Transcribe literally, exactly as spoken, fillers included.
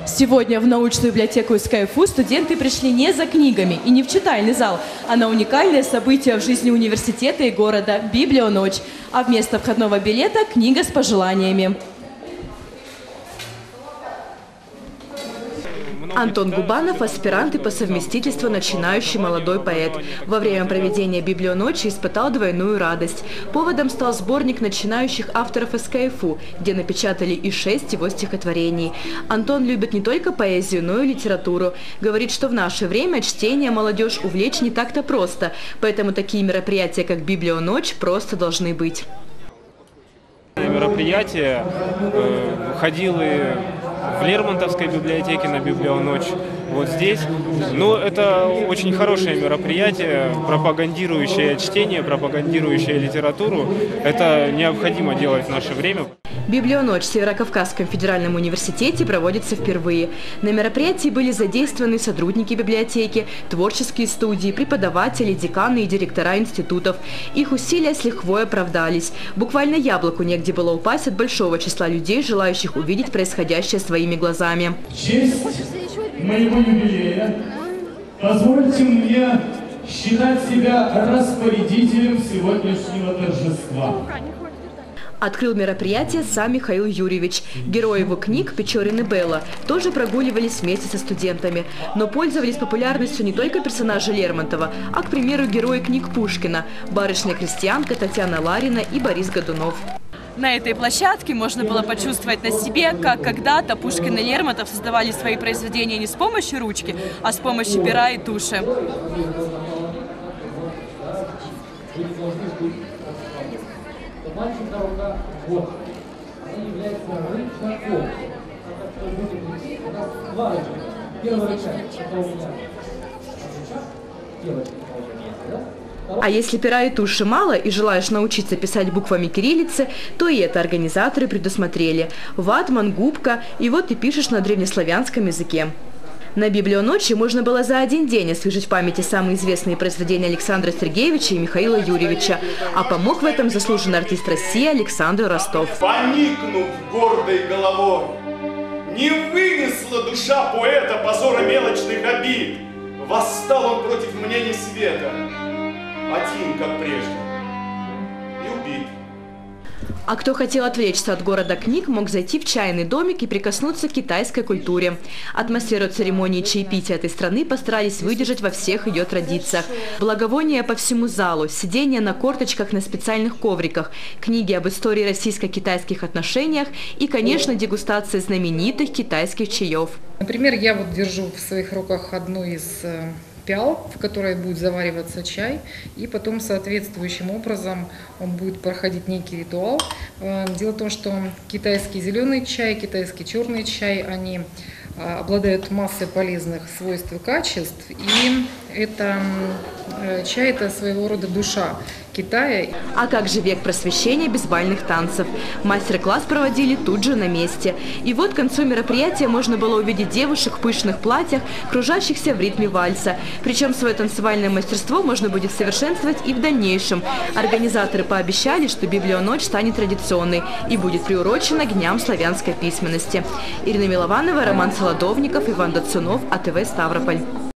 Сегодня в научную библиотеку эс ка эф у студенты пришли не за книгами и не в читальный зал, а на уникальное событие в жизни университета и города – Библионочь. А вместо входного билета – книга с пожеланиями. Антон Губанов – аспирант и по совместительству начинающий молодой поэт. Во время проведения Библионочи испытал двойную радость. Поводом стал сборник начинающих авторов эс ка эф у, где напечатали и шесть его стихотворений. Антон любит не только поэзию, но и литературу. Говорит, что в наше время чтение молодежь увлечь не так-то просто, поэтому такие мероприятия, как Библионочь, просто должны быть. Мероприятие э, ходил и в Лермонтовской библиотеке на Библионочь, вот здесь. Но это очень хорошее мероприятие, пропагандирующее чтение, пропагандирующее литературу. Это необходимо делать в наше время. Библионочь в Северокавказском федеральном университете проводится впервые. На мероприятии были задействованы сотрудники библиотеки, творческие студии, преподаватели, деканы и директора институтов. Их усилия с лихвой оправдались. Буквально яблоку негде было упасть от большого числа людей, желающих увидеть происходящее своими глазами. В честь моего юбилея позвольте мне считать себя распорядителем сегодняшнего торжества. Открыл мероприятие сам Михаил Юрьевич. Герои его книг «Печорин и Белла» тоже прогуливались вместе со студентами. Но пользовались популярностью не только персонажи Лермонтова, а, к примеру, герои книг Пушкина – барышня-крестьянка Татьяна Ларина и Борис Годунов. На этой площадке можно было почувствовать на себе, как когда-то Пушкин и Лермонтов создавали свои произведения не с помощью ручки, а с помощью пера и туши. Мальчика рука, вот, она является рычагом. У нас два рычага. Первый рычаг, это у меня рычаг, первый рычаг, да? А если пера и туши мало и желаешь научиться писать буквами кириллицы, то и это организаторы предусмотрели. Ватман, губка, и вот ты пишешь на древнеславянском языке. На Библионочи можно было за один день освежить в памяти самые известные произведения Александра Сергеевича и Михаила Юрьевича. А помог в этом заслуженный артист России Александр Ростов. Поникнув гордой головой, не вынесла душа поэта позора мелочных обид. Восстал он против мнений света, один, как прежде, и убит. А кто хотел отвлечься от города книг, мог зайти в чайный домик и прикоснуться к китайской культуре. Атмосферу церемонии чаепития этой страны постарались выдержать во всех ее традициях. Благовония по всему залу, сидение на корточках на специальных ковриках, книги об истории российско-китайских отношениях и, конечно, дегустация знаменитых китайских чаев. Например, я вот держу в своих руках одну из пиал, в которой будет завариваться чай, и потом соответствующим образом он будет проходить некий ритуал. Дело в том, что китайский зеленый чай, китайский черный чай, они обладают массой полезных свойств и качеств, и это чай – это своего рода душа Китая. А как же век просвещения без бальных танцев? Мастер-класс проводили тут же на месте. И вот к концу мероприятия можно было увидеть девушек в пышных платьях, кружащихся в ритме вальса. Причем свое танцевальное мастерство можно будет совершенствовать и в дальнейшем. Организаторы пообещали, что Библионочь станет традиционной и будет приурочена к Дням славянской письменности. Ирина Милованова, Роман Солодовников, Иван Дацунов, а тэ вэ Ставрополь.